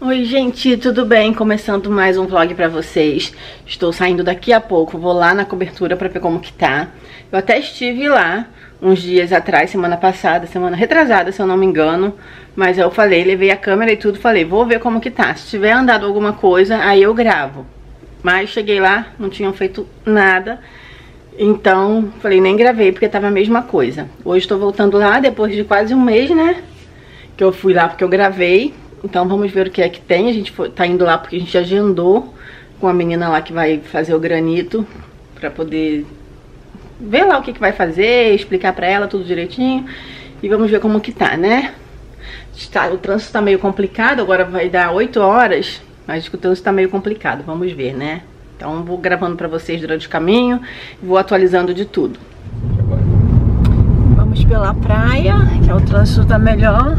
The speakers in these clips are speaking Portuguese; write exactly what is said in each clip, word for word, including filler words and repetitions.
Oi gente, tudo bem? Começando mais um vlog pra vocês. Estou saindo daqui a pouco, vou lá na cobertura pra ver como que tá. Eu até estive lá uns dias atrás, semana passada, semana retrasada, se eu não me engano. Mas eu falei, levei a câmera e tudo, falei, vou ver como que tá. Se tiver andado alguma coisa, aí eu gravo. Mas cheguei lá, não tinham feito nada. Então, falei, nem gravei porque tava a mesma coisa. Hoje estou voltando lá, depois de quase um mês, né? Que eu fui lá porque eu gravei. Então vamos ver o que é que tem. A gente foi, tá indo lá porque a gente agendou com a menina lá que vai fazer o granito, pra poder ver lá o que que vai fazer, explicar pra ela tudo direitinho. E vamos ver como que tá, né? Tá, o trânsito tá meio complicado, agora vai dar oito horas, mas o trânsito tá meio complicado, vamos ver, né? Então vou gravando pra vocês durante o caminho, vou atualizando de tudo. Vamos pela praia, que o trânsito tá melhor.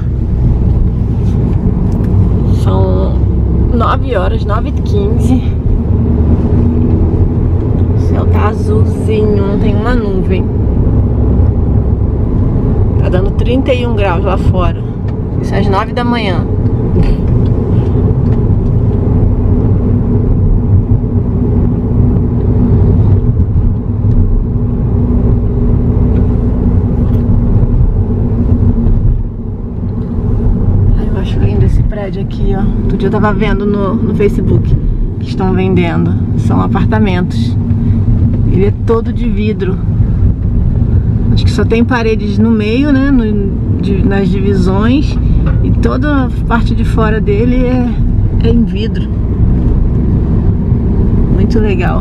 São nove horas, nove e quinze. O céu tá azulzinho, não tem uma nuvem. Tá dando trinta e um graus lá fora. Isso às nove da manhã. Aqui, ó, outro dia eu tava vendo no, no Facebook que estão vendendo, são apartamentos. Ele é todo de vidro, acho que só tem paredes no meio, né, no, de, nas divisões, e toda a parte de fora dele é, é em vidro. Muito legal.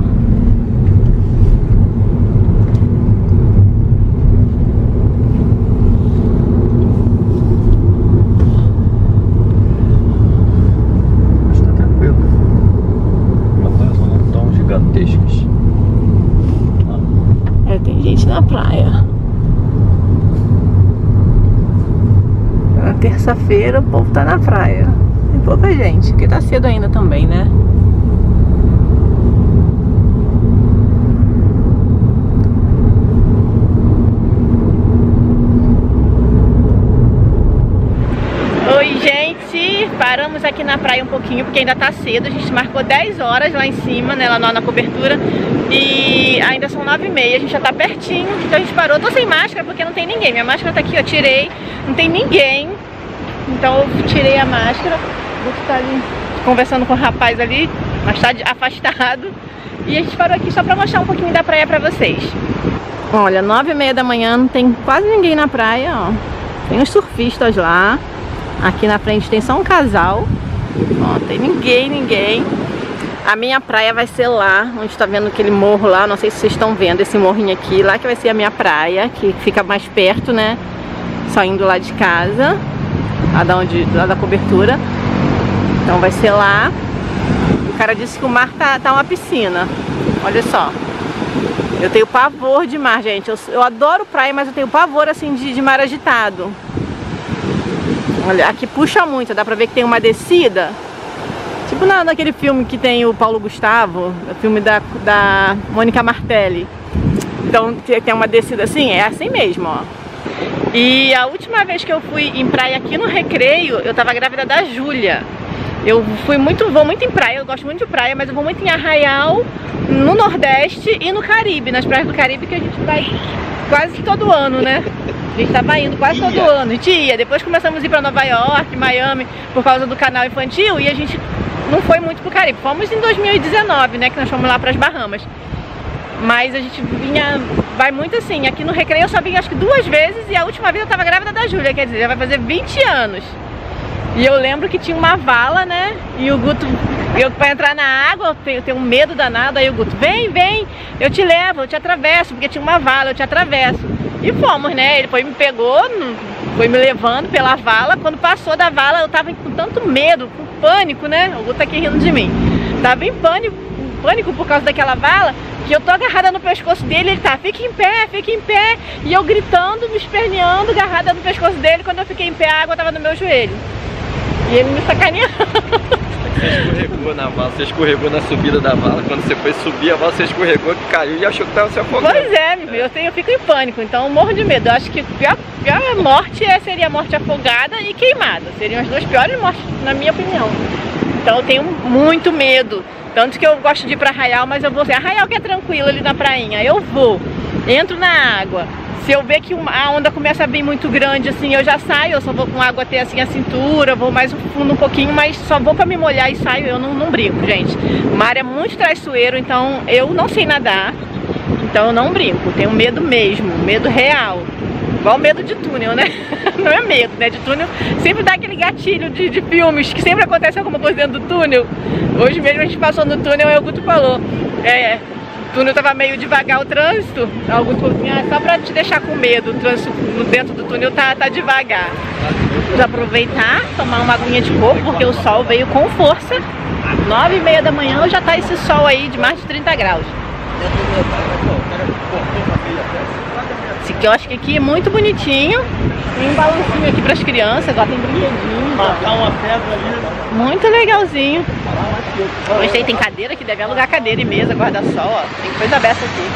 É, tem gente na praia. Na terça-feira o povo tá na praia. Tem pouca gente, porque tá cedo ainda também, né? Oi gente, paramos aqui na praia um pouquinho porque ainda tá cedo. A gente marcou dez horas lá em cima, né, lá na cobertura, e ainda são nove e meia, a gente já tá pertinho. Então a gente parou. Tô sem máscara porque não tem ninguém. Minha máscara tá aqui, eu tirei, não tem ninguém. Então eu tirei a máscara. Vou ficar ali conversando com o rapaz ali, mas tá afastado. E a gente parou aqui só pra mostrar um pouquinho da praia pra vocês. Olha, nove e meia da manhã, não tem quase ninguém na praia, ó. Tem uns surfistas lá. Aqui na frente tem só um casal. Ó, tem ninguém, ninguém. A minha praia vai ser lá, onde tá vendo aquele morro lá. Não sei se vocês estão vendo esse morrinho aqui. Lá que vai ser a minha praia, que fica mais perto, né? Só indo lá de casa, lá da, onde, lá da cobertura. Então vai ser lá. O cara disse que o mar tá, tá uma piscina. Olha só. Eu tenho pavor de mar, gente. Eu, eu adoro praia, mas eu tenho pavor assim de, de mar agitado. Olha, aqui puxa muito, dá pra ver que tem uma descida. Tipo na, naquele filme que tem o Paulo Gustavo, o filme da, da Mônica Martelli. Então tem uma descida assim, é assim mesmo, ó. E a última vez que eu fui em praia aqui no Recreio, eu tava grávida da Júlia. Eu fui muito, vou muito em praia, eu gosto muito de praia, mas eu vou muito em Arraial, no Nordeste e no Caribe, nas praias do Caribe, que a gente vai quase todo ano, né? A gente tava indo quase todo ano, a gente ia. Depois começamos a ir pra Nova York, Miami, por causa do canal infantil, e a gente não foi muito pro Caribe. Fomos em dois mil e dezenove, né, que nós fomos lá pras Bahamas. Mas a gente vinha, vai muito assim. Aqui no Recreio eu só vim acho que duas vezes, e a última vez eu tava grávida da Júlia, quer dizer, já vai fazer vinte anos. E eu lembro que tinha uma vala, né, e o Guto, eu pra entrar na água, eu tenho, eu tenho um medo danado, aí o Guto, vem, vem, eu te levo, eu te atravesso, porque tinha uma vala, eu te atravesso. E fomos, né, ele foi, me pegou, foi me levando pela vala. Quando passou da vala eu tava com tanto medo, com pânico, né, o Guto tá aqui rindo de mim. Tava em pânico, em pânico por causa daquela vala, que eu tô agarrada no pescoço dele, ele tá, fica em pé, fica em pé. E eu gritando, me esperneando, agarrada no pescoço dele. Quando eu fiquei em pé, a água tava no meu joelho. E ele me sacaneando. Você escorregou na vala, você escorregou na subida da vala. Quando você foi subir a vala, você escorregou, caiu e achou que estava se afogando. Pois é, meu filho, eu, tenho, eu fico em pânico, então eu morro de medo. Eu acho que a pior, pior morte é, seria a morte afogada e queimada. Seriam as duas piores mortes, na minha opinião. Então eu tenho muito medo. Tanto que eu gosto de ir pra Arraial, mas eu vou... Arraial que é tranquilo ali na prainha. Eu vou, entro na água. Se eu ver que a onda começa a vir muito grande, assim, eu já saio. Eu só vou com água até assim a cintura, vou mais fundo um pouquinho, mas só vou pra me molhar e saio. Eu não, não brinco, gente. O mar é muito traiçoeiro, então eu não sei nadar. Então eu não brinco, tenho medo mesmo, medo real. Igual medo de túnel, né? Não é medo, né? De túnel sempre dá aquele gatilho de, de filmes, que sempre acontece alguma coisa dentro do túnel. Hoje mesmo a gente passou no túnel e o Guto falou, é, o túnel tava meio devagar o trânsito. O Guto falou assim, ah, só pra te deixar com medo, o trânsito dentro do túnel tá, tá devagar. Vamos aproveitar, tomar uma aguinha de coco, porque o sol veio com força. Nove e meia da manhã já tá esse sol aí de mais de trinta graus. Esse quiosque aqui é muito bonitinho. Tem um balancinho aqui para as crianças, agora tem brinquedinho. Marcar uma pedra ali. Muito legalzinho. Gostei, tem cadeira aqui, deve alugar cadeira e mesa, guarda-sol, ó. Tem coisa aberta aqui.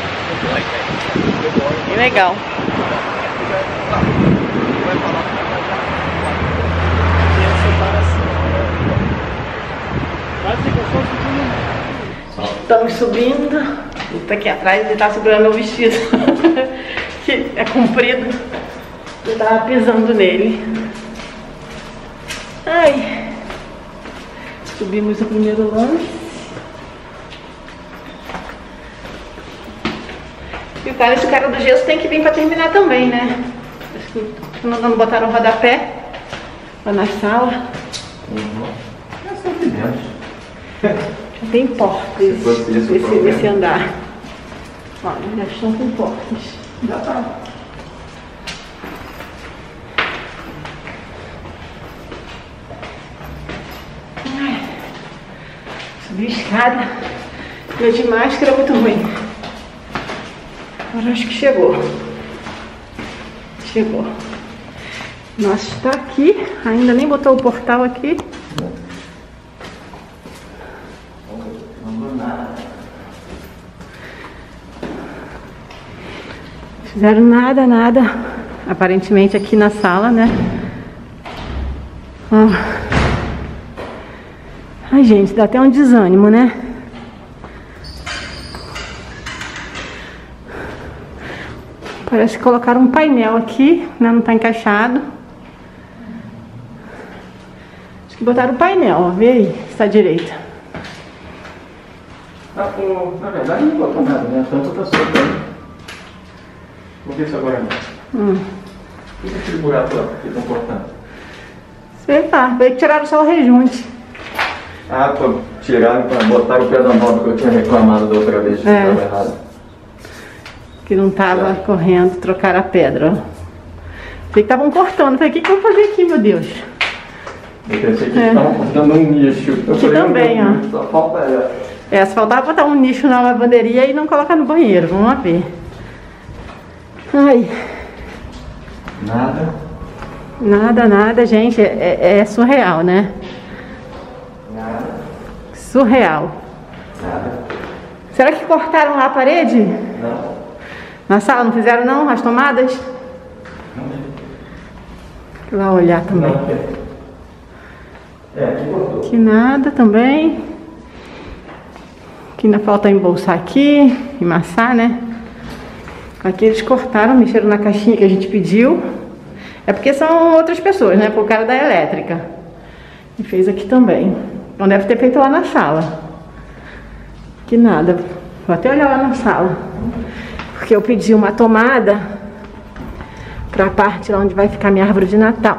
Bem legal. Estamos subindo. Tá aqui atrás, ele tá segurando meu vestido. Que é comprido. Eu tava pisando nele. Ai. Subimos o primeiro lanche. E o cara, esse cara do gesso tem que vir pra terminar também, né? Acho que não, não botaram o rodapé lá na sala. Uhum. É só aqui dentro. Já tem portas isso, esse, esse andar. Olha, já estão com portas. Já tá. Ai, subi a escada. Eu de máscara muito ruim. Agora acho que chegou. Chegou. Nossa, está aqui. Ainda nem botou o portal aqui. Fizeram nada, nada, aparentemente aqui na sala, né? Ó. Ai, gente, dá até um desânimo, né? Parece que colocaram um painel aqui, né? Não tá encaixado. Acho que botaram o painel, ó. Vê aí se tá direito. Tá com... Na verdade não botou nada, né? Tanto tá soltando. Por que isso agora não? Hum. Por que aquele buraco lá que estão cortando? Sei lá, veio que tiraram só o rejunte. Ah, pô, tiraram para botar o pé da nova que eu tinha reclamado da outra vez, que é. estava errado. Que não tava é. correndo, trocaram a pedra, ó. Sei que estavam cortando, falei, o que, que eu vou fazer aqui, meu Deus? Eu pensei que é. estavam cortando um nicho. Eu aqui falei, também, ó. Só falta essa. É, só faltava botar um nicho na lavanderia e não colocar no banheiro, vamos lá ver. Ai. Nada. Nada, nada, gente, é, é surreal, né? Nada. Surreal. Nada. Será que cortaram lá a parede? Não. Na sala não fizeram não? As tomadas? Não. Vou lá olhar também. Não, é, aqui cortou. Que nada também. Que ainda falta embolsar aqui, emassar, né? Aqui eles cortaram, mexeram na caixinha que a gente pediu. É porque são outras pessoas, né? Por cara da elétrica. E fez aqui também. Então deve ter feito lá na sala. Que nada. Vou até olhar lá na sala. Porque eu pedi uma tomada pra parte lá onde vai ficar minha árvore de Natal.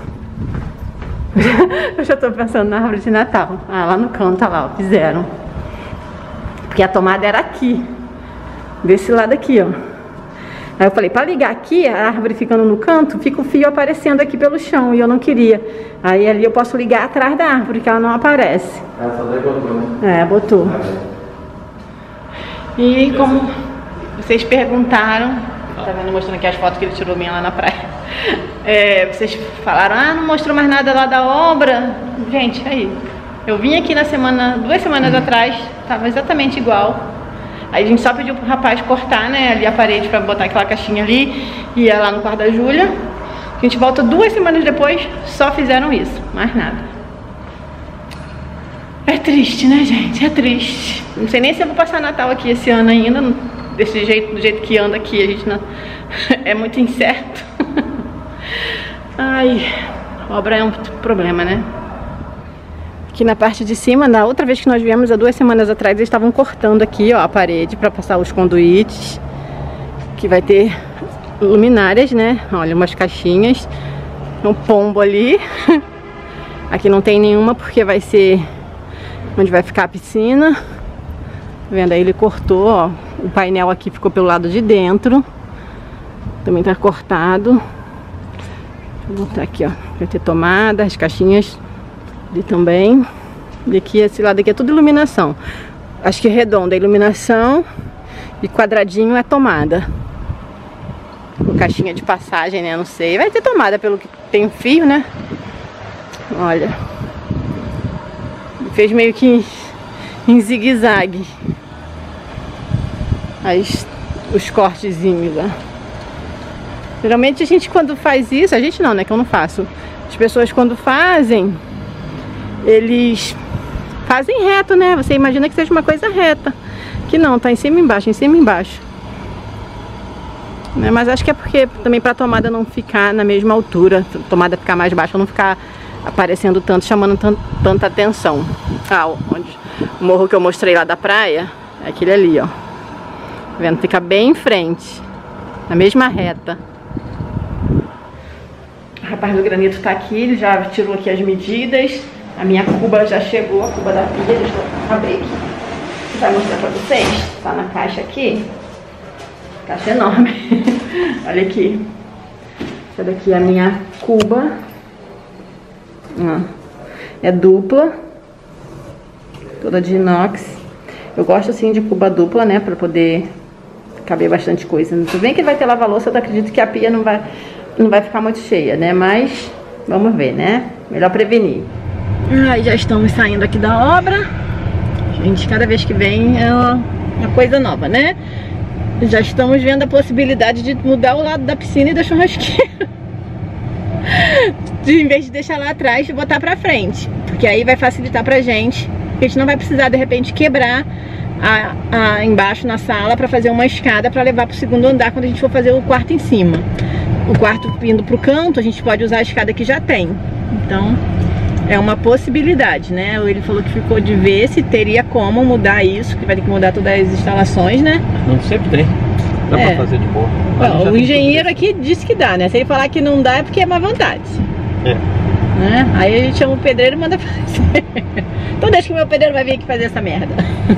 Eu já tô pensando na árvore de Natal. Ah, lá no canto, olha lá, ó, fizeram. Porque a tomada era aqui. Desse lado aqui, ó. Aí eu falei, para ligar aqui, a árvore ficando no canto, fica o fio aparecendo aqui pelo chão, e eu não queria. Aí ali eu posso ligar atrás da árvore, que ela não aparece. Ah, só daí botou, né? É, botou. E como vocês perguntaram, tá vendo, mostrando aqui as fotos que ele tirou minha lá na praia. É, vocês falaram, ah, não mostrou mais nada lá da obra. Gente, aí, eu vim aqui na semana, duas semanas atrás, tava exatamente igual. Aí a gente só pediu pro rapaz cortar, né, ali a parede pra botar aquela caixinha ali, e ia lá no quarto da Júlia. A gente volta duas semanas depois, só fizeram isso, mais nada. É triste, né, gente? É triste. Não sei nem se eu vou passar Natal aqui esse ano ainda. Desse jeito, do jeito que anda aqui, a gente não... é muito incerto. Ai, obra é um problema, né? Aqui na parte de cima, na outra vez que nós viemos, há duas semanas atrás, eles estavam cortando aqui, ó, a parede para passar os conduítes. Que vai ter luminárias, né? Olha, umas caixinhas. Um pombo ali. Aqui não tem nenhuma porque vai ser onde vai ficar a piscina. Tá vendo aí? Ele cortou, ó. O painel aqui ficou pelo lado de dentro. Também tá cortado. Vou botar aqui, ó. Vai ter tomada, as caixinhas ali também. E aqui, esse lado aqui é tudo iluminação. Acho que redonda é iluminação e quadradinho é tomada. Com caixinha de passagem, né? Não sei. Vai ter tomada pelo que tem fio, né? Olha. Fez meio que em zigue-zague. As, os cortezinhos lá. Geralmente a gente quando faz isso, a gente não, né? Que eu não faço. As pessoas quando fazem, eles fazem reto, né? Você imagina que seja uma coisa reta. Que não, tá em cima e embaixo, em cima e embaixo. Né? Mas acho que é porque também pra tomada não ficar na mesma altura, a tomada ficar mais baixa, não ficar aparecendo tanto, chamando tant, tanta atenção. Ah, onde, o morro que eu mostrei lá da praia, é aquele ali, ó. Tá vendo? Fica bem em frente, na mesma reta. O rapaz do granito tá aqui, ele já tirou aqui as medidas. A minha cuba já chegou, a cuba da pia, deixa eu abrir aqui. Vou mostrar pra vocês, tá na caixa aqui. Caixa enorme. Olha aqui. Essa daqui é a minha cuba. Ó. É dupla. Toda de inox. Eu gosto assim de cuba dupla, né? Pra poder caber bastante coisa. Tudo bem que vai ter lava-louça, eu acredito que a pia não vai, não vai ficar muito cheia, né? Mas vamos ver, né? Melhor prevenir. Aí já estamos saindo aqui da obra. Gente, cada vez que vem é uma, uma coisa nova, né? Já estamos vendo a possibilidade de mudar o lado da piscina e da churrasqueira. De, em vez de deixar lá atrás, de botar pra frente. Porque aí vai facilitar pra gente. A gente não vai precisar, de repente, quebrar a, a, embaixo na sala pra fazer uma escada pra levar pro segundo andar quando a gente for fazer o quarto em cima. O quarto indo pro canto, a gente pode usar a escada que já tem. Então, é uma possibilidade, né? Ele falou que ficou de ver se teria como mudar isso, que vai ter que mudar todas as instalações, né? Não sempre tem. Dá é. pra fazer de boa. Ó, o engenheiro aqui disse que dá, né? Se ele falar que não dá é porque é má vontade. É. Né? Aí a gente chama o pedreiro e manda fazer. Então deixa que o meu pedreiro vai vir aqui fazer essa merda.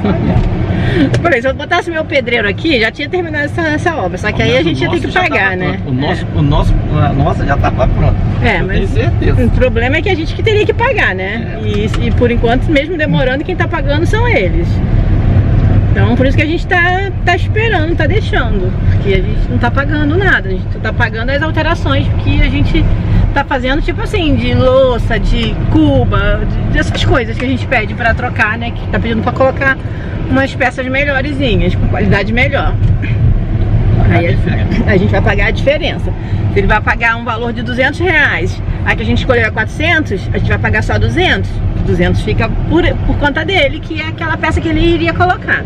Por exemplo, se eu botasse meu pedreiro aqui, já tinha terminado essa, essa obra. Só que aí a gente ia ter que pagar, né? O nosso, é. o nosso, a nossa já tava pronto. É, mas tenho certeza. O problema é que a gente que teria que pagar, né? É. E, e por enquanto, mesmo demorando, quem tá pagando são eles. Então por isso que a gente tá, tá esperando, tá deixando. Porque a gente não tá pagando nada. A gente tá pagando as alterações que a gente tá fazendo, tipo assim, de louça, de cuba, de, dessas coisas que a gente pede pra trocar, né? Que tá pedindo pra colocar umas peças melhorzinhas, com qualidade melhor. Aí a, a gente vai pagar a diferença. Se ele vai pagar um valor de duzentos reais, aí que a gente escolheu é quatrocentos, a gente vai pagar só duzentos. duzentos fica por, por conta dele, que é aquela peça que ele iria colocar.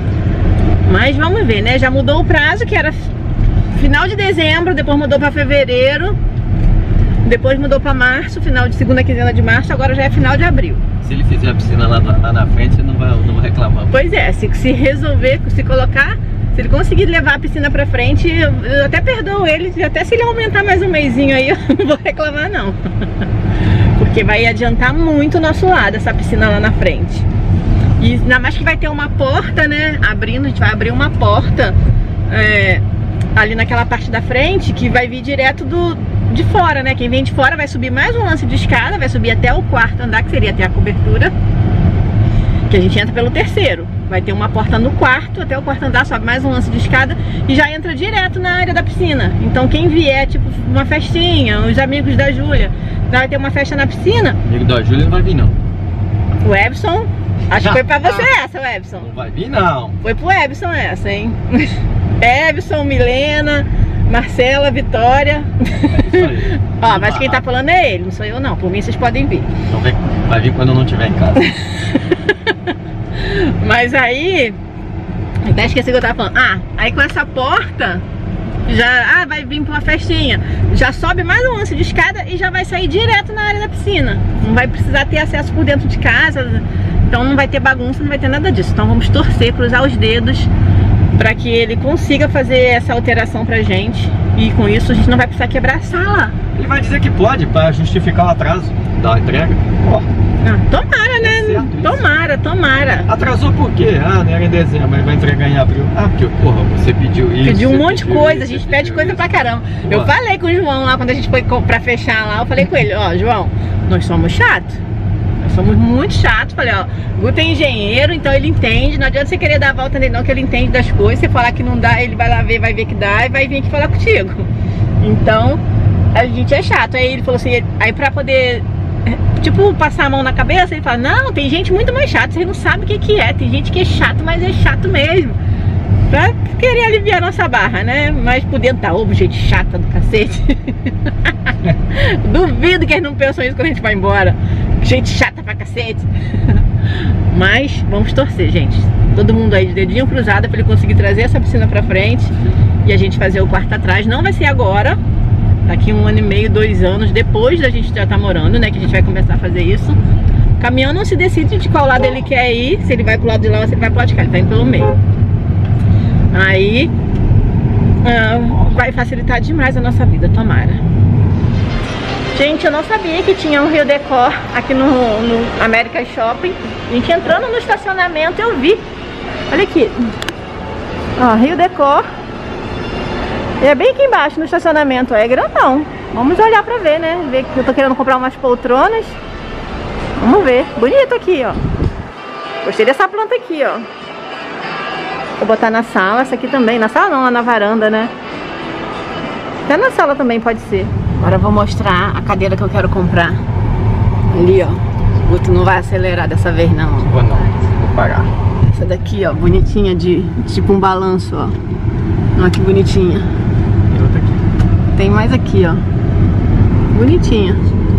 Mas vamos ver, né? Já mudou o prazo, que era final de dezembro, depois mudou para fevereiro, depois mudou para março, final de segunda quinzena de março, agora já é final de abril. Se ele fizer a piscina lá, lá na frente, não vai, não vai reclamar. Pois é, se, se resolver, se colocar, se ele conseguir levar a piscina pra frente, eu, eu até perdoo ele, até se ele aumentar mais um mesinho aí, eu não vou reclamar não. Porque vai adiantar muito o nosso lado, essa piscina lá na frente. E ainda mais que vai ter uma porta, né, abrindo, a gente vai abrir uma porta é, ali naquela parte da frente, que vai vir direto do, de fora, né. Quem vem de fora vai subir mais um lance de escada, vai subir até o quarto andar, que seria até a cobertura, que a gente entra pelo terceiro. Vai ter uma porta no quarto, até o quarto andar, sobe mais um lance de escada e já entra direto na área da piscina. Então quem vier, tipo, uma festinha, os amigos da Júlia, vai ter uma festa na piscina. Amigo da Júlia não vai vir não. O Ebson, acho que foi pra você essa, o Ebson. Não vai vir não. Foi pro Ebson essa, hein? Ebson, Milena, Marcela, Vitória. É isso aí. Ó, mas quem tá falando é ele, não sou eu não. Por mim vocês podem vir. Então vai vir quando eu não estiver em casa. Mas aí, até esqueci o que eu tava falando. Ah, aí com essa porta, já ah, vai vir pra uma festinha. Já sobe mais um lance de escada e já vai sair direto na área da piscina. Não vai precisar ter acesso por dentro de casa. Então não vai ter bagunça, não vai ter nada disso. Então vamos torcer, cruzar os dedos para que ele consiga fazer essa alteração pra gente. E com isso a gente não vai precisar quebrar a sala. Ele vai dizer que pode, para justificar o atraso da entrega. Ó. Ah, tomara, né? Tomara, tomara. Atrasou por quê? Ah, não era em dezembro, mas vai entregar em abril. Ah, porque, porra, você pediu isso. Pediu um monte de coisa, a gente pede coisa pra caramba. Boa. Eu falei com o João lá, quando a gente foi pra fechar lá, eu falei com ele, ó, João, nós somos chatos. Nós somos muito chatos. Falei, ó, o Guto é engenheiro, então ele entende. Não adianta você querer dar a volta nele não, que ele entende das coisas. Você falar que não dá, ele vai lá ver, vai ver que dá e vai vir aqui falar contigo. Então, a gente é chato. Aí ele falou assim, aí pra poder, tipo, passar a mão na cabeça, ele fala, não, tem gente muito mais chata, vocês não sabem o que que é. Tem gente que é chato, mas é chato mesmo. Pra querer aliviar a nossa barra, né? Mas por dentro tá, ô, gente chata do cacete. Duvido que eles não pensam isso quando a gente vai embora. Gente chata pra cacete. Mas vamos torcer, gente. Todo mundo aí de dedinho cruzado pra ele conseguir trazer essa piscina pra frente e a gente fazer o quarto atrás. Não vai ser agora. Daqui um ano e meio, dois anos depois da gente já tá morando, né? Que a gente vai começar a fazer isso. O caminhão não se decide de qual lado ele quer ir. Se ele vai pro lado de lá ou se ele vai pro lado de cá. Ele tá indo pelo meio. Aí ah, vai facilitar demais a nossa vida, tomara. Gente, eu não sabia que tinha um Rio Decor aqui no, no American Shopping. A gente entrando no estacionamento eu vi. Olha aqui. Ó, Rio Decor. E é bem aqui embaixo no estacionamento, é grandão. Vamos olhar pra ver, né? Ver que eu tô querendo comprar umas poltronas. Vamos ver. Bonito aqui, ó. Gostei dessa planta aqui, ó. Vou botar na sala, essa aqui também. Na sala não, lá na varanda, né? Até na sala também pode ser. Agora eu vou mostrar a cadeira que eu quero comprar. Ali, ó. O Guto não vai acelerar dessa vez, não. Vou não, vou parar. Essa daqui, ó, bonitinha, de tipo um balanço, ó. Olha que bonitinha. Tem outra aqui. Tem mais aqui, ó. Bonitinha.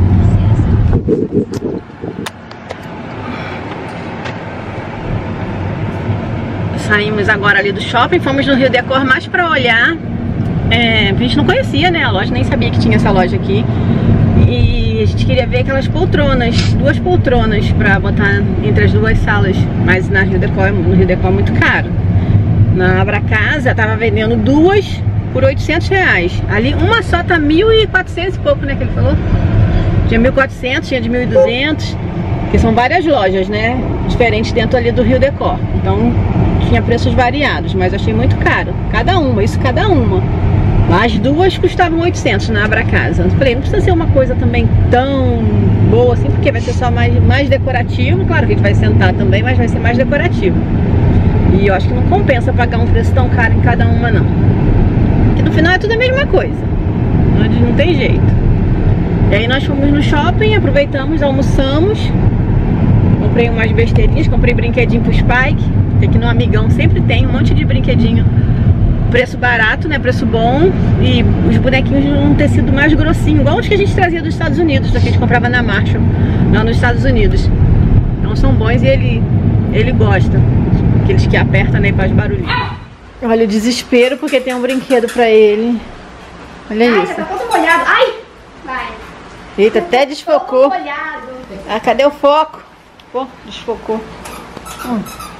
Saímos agora ali do shopping, fomos no Rio Decor mais pra olhar. É, a gente não conhecia, né, a loja, nem sabia que tinha essa loja aqui. E a gente queria ver aquelas poltronas, duas poltronas pra botar entre as duas salas. Mas na Rio Decor, no Rio Decor é muito caro. Na Abracasa tava vendendo duas por oitocentos reais. Ali uma só tá mil e quatrocentos e pouco, né, que ele falou. Tinha mil e quatrocentos, tinha de mil e duzentos. Porque são várias lojas, né, diferentes dentro ali do Rio Decor. Então tinha preços variados, mas achei muito caro. Cada uma, isso cada uma. As duas custavam oitocentos na Abracasa. Eu falei, não precisa ser uma coisa também tão boa assim, porque vai ser só mais, mais decorativo. Claro que a gente vai sentar também, mas vai ser mais decorativo. E eu acho que não compensa pagar um preço tão caro em cada uma, não. Porque no final é tudo a mesma coisa. Não, não tem jeito. E aí nós fomos no shopping, aproveitamos, almoçamos. Comprei umas besteirinhas, comprei brinquedinho pro Spike. Que aqui no Amigão sempre tem um monte de brinquedinho. Preço barato, né? Preço bom. E os bonequinhos de um tecido mais grossinho, igual os que a gente trazia dos Estados Unidos, que a gente comprava na Marshall, lá nos Estados Unidos. Então são bons e ele, ele gosta. Aqueles que apertam, né, e faz barulhinho. Olha o desespero porque tem um brinquedo pra ele. Olha Ai, isso. tá todo molhado. Ai! Vai. Eita, até desfocou. Todo molhado. Ah, cadê o foco? Pô, desfocou. Hum.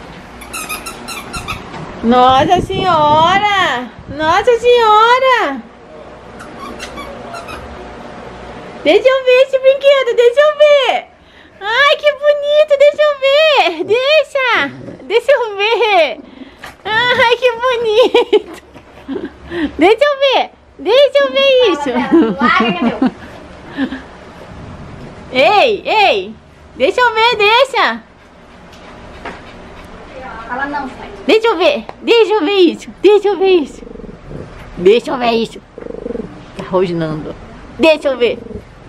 Nossa Senhora! Nossa Senhora! Deixa eu ver esse brinquedo, deixa eu ver! Ai, que bonito, deixa eu ver! Deixa! Deixa eu ver! Ai, que bonito! Deixa eu ver! Deixa eu ver isso! Larga, meu! Ei, ei! Deixa eu ver, deixa! Fala não, pai. Deixa eu ver, deixa eu ver isso, deixa eu ver isso. Deixa eu ver isso. Tá rosnando. Deixa eu ver.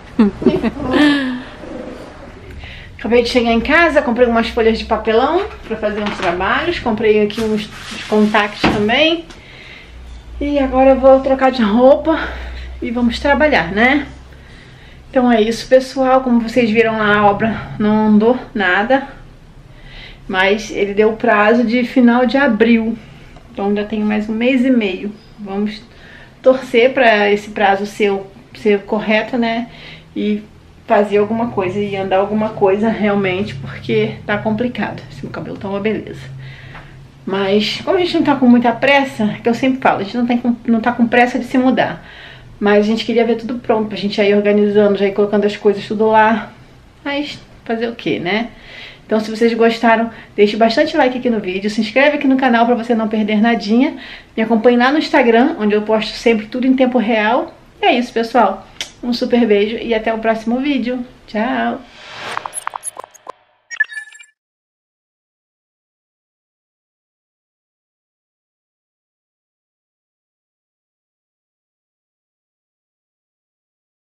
Acabei de chegar em casa, comprei umas folhas de papelão pra fazer uns trabalhos. Comprei aqui uns, uns contactos também. E agora eu vou trocar de roupa e vamos trabalhar, né? Então é isso, pessoal. Como vocês viram lá, a obra não andou nada. Mas ele deu o prazo de final de abril. Então ainda tem mais um mês e meio. Vamos torcer para esse prazo ser, ser correto, né? E fazer alguma coisa e andar alguma coisa realmente, porque tá complicado. Esse meu cabelo tá uma beleza. Mas como a gente não tá com muita pressa, que eu sempre falo, a gente não, tem, não tá com pressa de se mudar. Mas a gente queria ver tudo pronto, pra gente já ir organizando, já ir colocando as coisas tudo lá. Mas fazer o que, né? Então se vocês gostaram, deixe bastante like aqui no vídeo, se inscreve aqui no canal pra você não perder nadinha. Me acompanhe lá no Instagram, onde eu posto sempre tudo em tempo real. E é isso, pessoal. Um super beijo e até o próximo vídeo. Tchau!